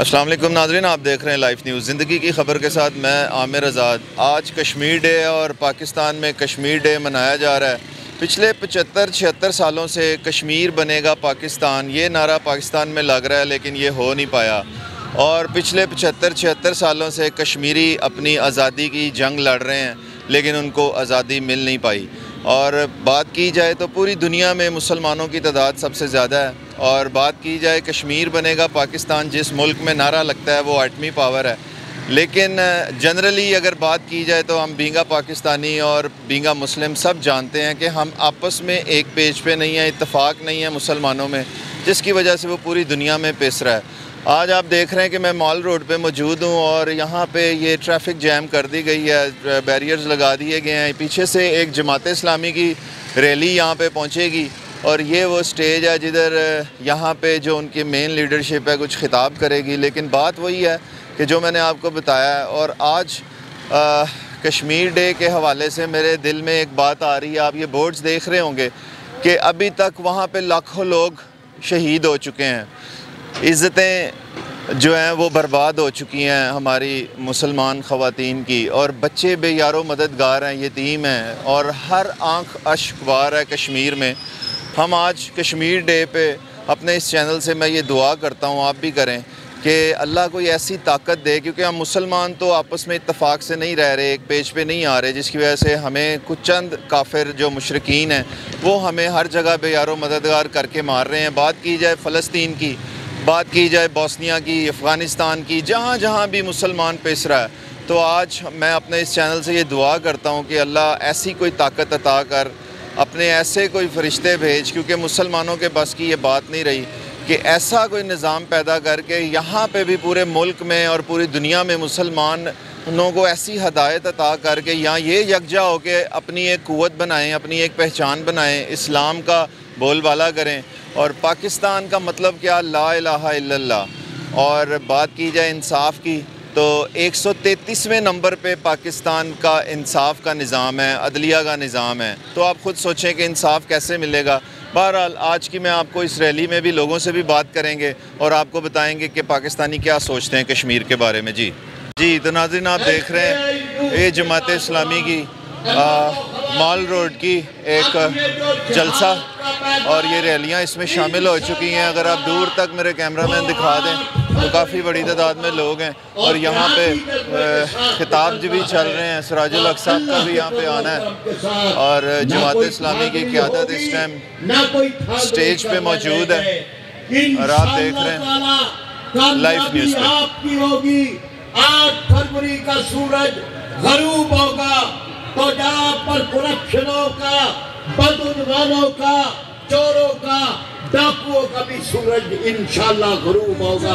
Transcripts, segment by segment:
السلام علیکم ناظرین، آپ دیکھ رہے ہیں لائف نیوز زندگی کی خبر کے ساتھ میں عامر آزاد۔ آج کشمیر ڈے اور پاکستان میں کشمیر ڈے منایا جا رہا ہے۔ پچھلے 75-76 سالوں سے کشمیر بنے گا پاکستان، یہ نعرہ پاکستان میں لگ رہا ہے لیکن یہ ہو نہیں پایا، اور پچھلے 75-76 سالوں سے کشمیری اپنی آزادی کی جنگ لڑ رہے ہیں لیکن ان کو آزادی مل نہیں پائی۔ اور بات کی جائے تو پوری دنیا میں مسلمانوں کی تعداد سب سے زیادہ ہے، اور بات کی جائے کشمیر بنے گا پاکستان، جس ملک میں نعرہ لگتا ہے وہ ایٹمی پاور ہے، لیکن جنرلی اگر بات کی جائے تو ہم بینگا پاکستانی اور بینگا مسلم سب جانتے ہیں کہ ہم آپس میں ایک پیج پہ نہیں ہیں، اتفاق نہیں ہے مسلمانوں میں، جس کی وجہ سے وہ پوری دنیا میں پیس رہا ہے۔ آج آپ دیکھ رہے ہیں کہ میں مال روڈ پہ موجود ہوں اور یہاں پہ یہ ٹریفک جیم کر دی گئی ہے، بیریئرز لگا دیے گئے ہیں۔ پیچھے سے ایک جماعت اسلامی کی ریلی یہاں پہ پہنچے گی، اور یہ وہ سٹیج ہے جدھر یہاں پہ جو ان کی مین لیڈرشپ ہے کچھ خطاب کرے گی، لیکن بات وہی ہے کہ جو میں نے آپ کو بتایا ہے۔ اور آج کشمیر ڈے کے حوالے سے میرے دل میں ایک بات آ رہی ہے، آپ یہ بورڈز دیکھ رہے ہوں گے کہ ابھی تک وہاں پہ لاکھوں لوگ شہید ہو چکے ہیں، عزتیں جو ہیں وہ برباد ہو چکی ہیں ہماری مسلمان خواتین کی، اور بچے بے یار و مددگار ہیں، یتیم ہیں، اور ہر آنکھ اشک بار ہے کشمیر میں۔ ہم آج کشمیر ڈے پہ اپنے اس چینل سے میں یہ دعا کرتا ہوں، آپ بھی کریں کہ اللہ کوئی ایسی طاقت دے، کیونکہ ہم مسلمان تو آپس میں اتفاق سے نہیں رہ رہے، ایک پیج پہ نہیں آ رہے، جس کی وجہ سے ہمیں کچھ چند کافر جو مشرکین ہیں وہ ہمیں ہر جگہ بے یار و مددگار کر کے مار رہے ہیں۔ بات کی جائے فلسطین کی، بات کی جائے بوسنیا کی، افغانستان کی، جہاں جہاں بھی مسلمان پیس رہا ہے، تو آج میں اپنے اس چینل سے یہ دعا کرتا ہوں کہ اللہ ایسی کوئی طاقت عطا کر، اپنے ایسے کوئی فرشتے بھیج، کیونکہ مسلمانوں کے بس کی یہ بات نہیں رہی کہ ایسا کوئی نظام پیدا کر کے یہاں پہ بھی پورے ملک میں اور پوری دنیا میں مسلمانوں کو ایسی ہدایت عطا کر کے یہاں یہ یکجا ہو کے اپنی ایک قوت بنائیں، اپنی ایک پہچان بنائیں، اسلام کا بول بالا کریں۔ اور پاکستان کا مطلب کیا؟ لا الہ الا اللہ۔ اور بات کی جائے انصاف کی تو 133ویں نمبر پہ پاکستان کا انصاف کا نظام ہے، عدلیہ کا نظام ہے، تو آپ خود سوچیں کہ انصاف کیسے ملے گا۔ بہرحال آج کی میں آپ کو اس ریلی میں بھی لوگوں سے بھی بات کریں گے اور آپ کو بتائیں گے کہ پاکستانی کیا سوچتے ہیں کشمیر کے بارے میں۔ جی تو ناظرین آپ دیکھ رہے ہیں یہ جماعت اسلامی کی مال روڈ کی ایک جلسہ، اور یہ ریلیاں اس میں شامل ہو چکی ہیں۔ اگر آپ دور تک میرے کیمرہ مین دکھا دیں تو کافی بڑی تعداد میں لوگ ہیں، اور یہاں پہ خطاب بھی چل رہے ہیں، سراج الحق صاحب کا بھی یہاں پہ آنا ہے، اور جماعت اسلامی کی قیادت اس ٹائم سٹیج پہ موجود ہے، اور آپ دیکھ رہے ہیں لائف نیوز پہ۔ 8 فروری کا سورج غروب ہوگا تو جہاں پر کرپشنوں کا، بدعنوانوں کا، چوروں کا، ڈاکوؤں کا بھی سورج انشاءاللہ غروب ہوگا،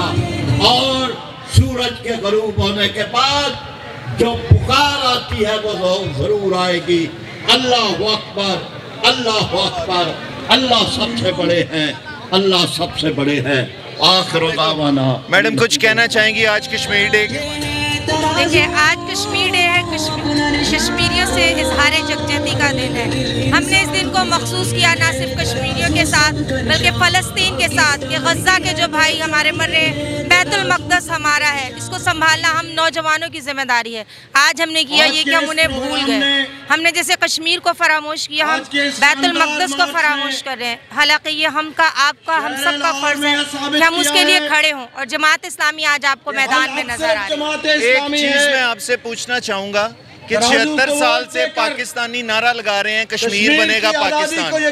اور سورج کے غروب ہونے کے بعد جو پکار آتی ہے وہ ضرور آئے گی۔ اللہ اکبر، اللہ اکبر، اللہ سب سے بڑے ہیں، اللہ سب سے بڑے ہیں۔ آخر دعوانا۔ میڈم کچھ کہنا چاہیں گی آج کشمیر ڈے کے؟ دیکھیے آج کشمیر ڈے ہے، کشمیریوں سے اظہار یکجہتی کا دن ہے۔ ہم نے اس دن کو مخصوص کیا نہ صرف کشمیریوں کے ساتھ بلکہ فلسطین کے ساتھ، کہ غزہ کے جو بھائی ہمارے مر رہے ہیں، بیت المقدس ہمارا ہے، اس کو سنبھالنا ہم نوجوانوں کی ذمہ داری ہے۔ آج ہم نے کیا یہ کہ ہم انہیں بھول گئے، ہم نے جیسے کشمیر کو فراموش کیا، ہم بیت المقدس کو فراموش کر رہے ہیں، حالانکہ یہ ہم کا، آپ کا، ہم سب کا فرض ہے کہ ہم اس کے لیے کھڑے ہوں، اور جماعت اسلامی آج آپ کو میدان میں نظر آ رہی ہے۔ ایک چیز میں آپ سے پوچھنا چاہوں گا کہ 76 سال سے پاکستانی نعرہ لگا رہے ہیں کشمیر بنے گا پاکستان، تو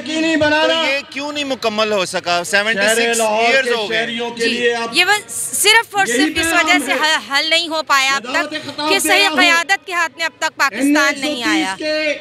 یہ کیوں نہیں مقمل ہو سکا؟ 76 ایئرز ہو گئے۔ یہ صرف اور صرف اس وجہ سے حل نہیں ہو پایا اب تک کہ صحیح قیادت کے ہاتھ میں اب تک پاکستان نہیں آیا،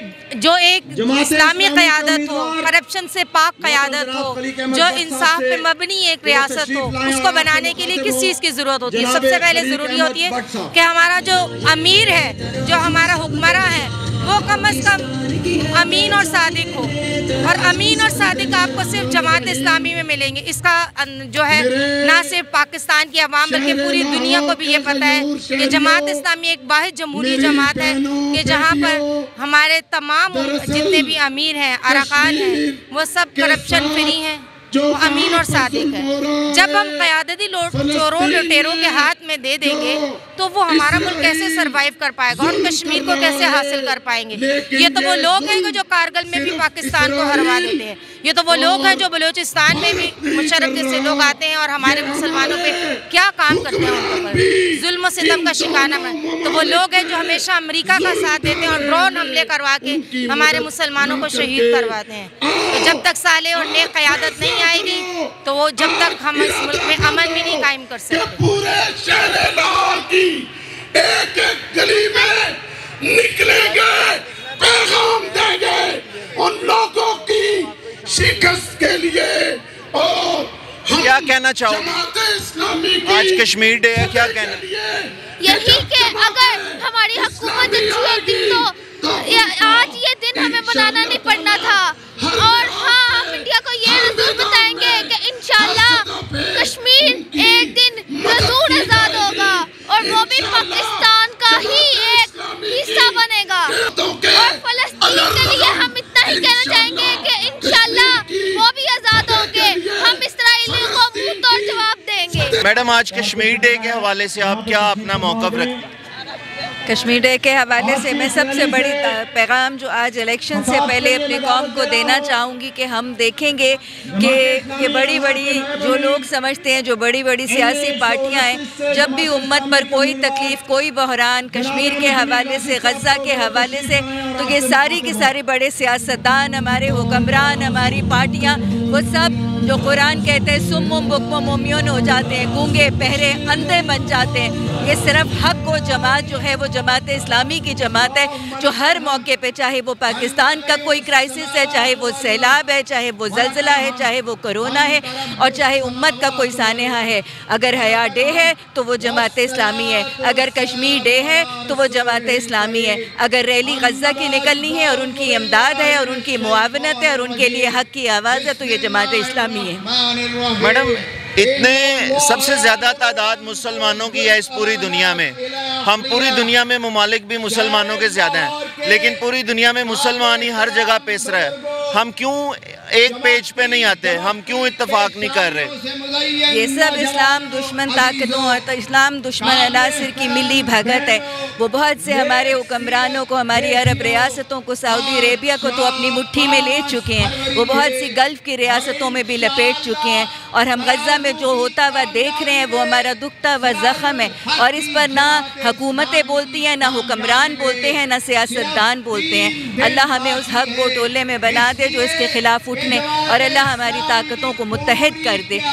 جو ایک اسلامی قیادت ہو، کرپشن سے پاک قیادت ہو، جو انصاف پہ مبنی ایک ریاست ہو، اس کو بنانے کے لیے کس چیز کی ضرورت ہوتی ہے؟ سب سے پہلے ضروری ہوتی ہے کہ ہمارا جو امیر ہے، جو ہمارا حکمراں ہے، وہ کم از کم امین اور صادق ہو، اور امین اور صادق آپ کو صرف جماعت اسلامی میں ملیں گے۔ اس کا جو ہے نہ صرف پاکستان کی عوام بلکہ پوری دنیا کو بھی یہ پتہ ہے کہ جماعت اسلامی ایک واحد جمہوری جماعت ہے کہ جہاں پر ہمارے تمام جتنے بھی امیر ہیں، ارکان ہیں، وہ سب کرپشن فری ہیں، وہ امین اور صادق ہے۔ جب ہم قیادتی چوروں لٹیروں کے ہاتھ میں دے دیں گے تو وہ ہمارا ملک کیسے سروائیو کر پائے گا اور کشمیر کو کیسے حاصل کر پائیں گے؟ یہ تو وہ لوگ ہیں جو کارگل میں بھی پاکستان کو ہروا دیتے ہیں، یہ تو وہ لوگ ہیں جو بلوچستان میں بھی مشرف جیسے لوگ آتے ہیں اور ہمارے مسلمانوں پہ کیا کام کرتے ہیں، ان پر ظلم و ستم کا شکار ہے۔ تو وہ لوگ ہیں جو ہمیشہ امریکہ کا ساتھ دیتے ہیں اور ڈرون حملے کروا کے ہمارے مسلمانوں کو شہید کرواتے ہیں۔ تو جب تک صالح اور نیک قیادت نہیں آئے گی تو وہ جب تک ہم اس ملک میں امن بھی نہیں قائم کر سکتے۔ پورے شہر لاہور کی ایک ایک گلی میں نکلیں گے، پیغام دیں گے ان لوگوں کی شکست کے لیے۔ اور کیا کہنا چاہو اسلامی آج کشمیر ڈے ہے، کیا کہنا؟ یہی کہ اگر ہماری حکومت اچھی ہوتی تو آج یہ دن ہمیں منانا نہیں پڑنا تھا۔ اور ہاں، ہم انڈیا کو یہ ضرور بتائیں گے کہ انشاءاللہ کشمیر ایک دن ضرور آزاد ہوگا اور وہ بھی پاکستان کا ہی ایک حصہ بنے گا۔ اور فلسطین کے لیے ہم اتنا ہی کہنا چاہیں گے کہ انشاءاللہ وہ بھی آزاد ہوں گے، ہم اسرائیلیوں کو منہ توڑ جواب دیں گے۔ میڈم، آج کشمیر ڈے کے حوالے سے آپ کیا اپنا موقف رکھتے ہیں؟ کشمیر ڈے کے حوالے سے میں سب سے بڑی پیغام جو آج الیکشن سے پہلے اپنی قوم کو دینا چاہوں گی کہ ہم دیکھیں گے کہ یہ بڑی بڑی جو لوگ سمجھتے ہیں، جو بڑی بڑی سیاسی پارٹیاں ہیں، جب بھی امت پر کوئی تکلیف، کوئی بحران کشمیر کے حوالے سے، غزہ کے حوالے سے، تو یہ ساری کی ساری بڑے سیاستدان، ہمارے حکمران، ہماری پارٹیاں، وہ سب جو قرآن کہتے ہیں سمم بکم عمیون ہو جاتے ہیں، گونگے بہرے اندھے بن جاتے ہیں۔ یہ صرف حق و جماعت جو ہے وہ جماعت اسلامی کی جماعت ہے، جو ہر موقع پہ، چاہے وہ پاکستان کا کوئی کرائسس ہے، چاہے وہ سیلاب ہے، چاہے وہ زلزلہ ہے، چاہے وہ کرونا ہے، اور چاہے امت کا کوئی سانحہ ہے، اگر حیا ڈے ہے تو وہ جماعت اسلامی ہے، اگر کشمیر ڈے ہے تو وہ جماعت اسلامی ہے، اگر ریلی غزہ کی نکلنی ہے اور ان کی امداد ہے اور ان کی معاونت ہے اور ان کے لیے حق کی آواز ہے تو یہ جماعت اسلامی ہے۔ میڈم، اتنے سب سے زیادہ تعداد مسلمانوں کی ہے اس پوری دنیا میں، ہم پوری دنیا میں ممالک بھی مسلمانوں کے زیادہ ہیں، لیکن پوری دنیا میں مسلمان ہی ہر جگہ پیش رہا ہے، ہم کیوں ایک پیج پہ نہیں آتے؟ ہم کیوں اتفاق نہیں کر رہے؟ یہ سب اسلام دشمن طاقتوں اور اسلام دشمن عناصر کی ملی بھگت ہے۔ وہ بہت سے ہمارے حکمرانوں کو، ہماری عرب ریاستوں کو، سعودی عربیہ کو تو اپنی مٹھی میں لے چکے ہیں، وہ بہت سی گلف کی ریاستوں میں بھی لپیٹ چکے ہیں، اور ہم غزہ میں جو ہوتا ہوا دیکھ رہے ہیں وہ ہمارا دکھتا ہوا زخم ہے، اور اس پر نہ حکومتیں بولتی ہیں، نہ حکمران بولتے ہیں، نہ سیاستدان بولتے ہیں۔ اللہ ہمیں اس حق کو ٹولے میں بنا دے جو اس کے خلاف اٹھنے، اور اللہ ہماری طاقتوں کو متحد کر دے۔